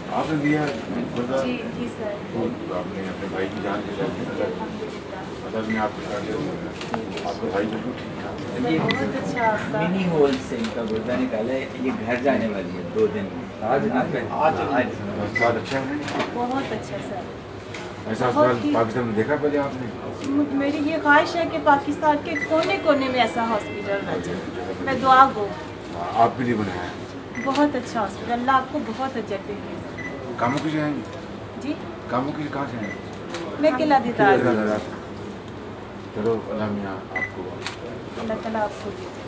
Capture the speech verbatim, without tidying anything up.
आपने दिया बता जी जी सर। तो आपने अपने भाई की जान के साथ मतलब में आपके साथ आपका भाई बिल्कुल ठीक था। ये बहुत अच्छा आपका मिनी होल से इनका गुर्दा निकाला है, ये घर जाने वाली है दो दिन में। आज आज आज आज अस्पताल अच्छा है, बहुत अच्छा सर। ऐसा अस्पताल पाकिस्तान में देखा पहले आपने? मेरी ये ख्वाहिश है कि पाकिस्तान के कोने कोने में ऐसा हॉस्पिटल बन जाए। मैं दुआ गो आपके लिए बनाया है बहुत अच्छा हॉस्पिटल, अल्लाह आपको बहुत अजर देंगे। कामों के लिए आएंगे जी कामों के लिए कहाँ से आएंगे? मैं किला दीदार चलो अल्लाह मियाँ आपको अल्लाह ताला आपको दे।